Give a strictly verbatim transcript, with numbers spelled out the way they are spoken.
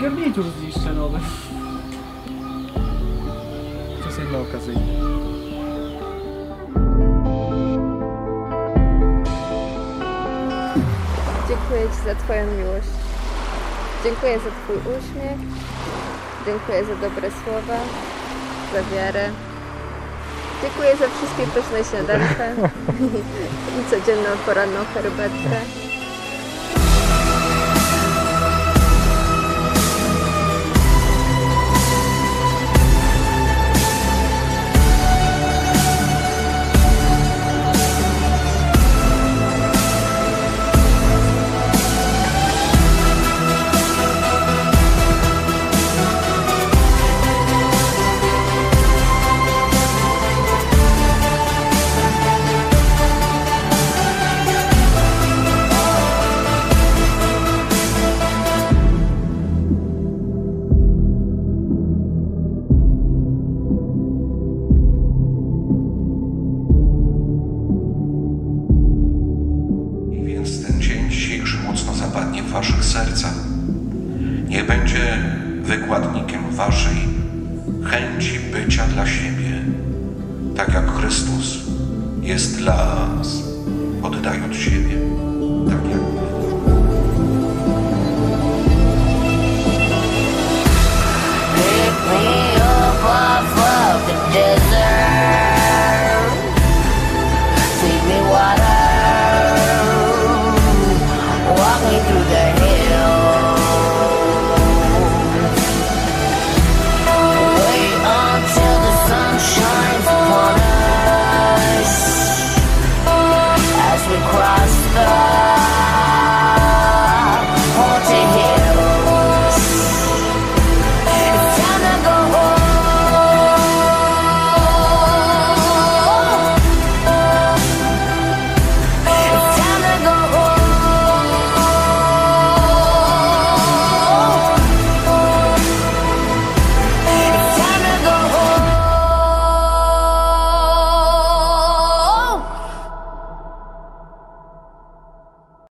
garnitur zniszczę nowy. To jest jedna okazyjna. Dziękuję Ci za Twoją miłość. Dziękuję za Twój uśmiech. Dziękuję za dobre słowa, za wiarę. Dziękuję za wszystkie pyszne śniadanka i codzienną poranną herbatkę. Zapadnie w waszych sercach. Niech będzie wykładnikiem waszej chęci bycia dla siebie, tak jak Chrystus jest dla nas, oddając siebie, tak jak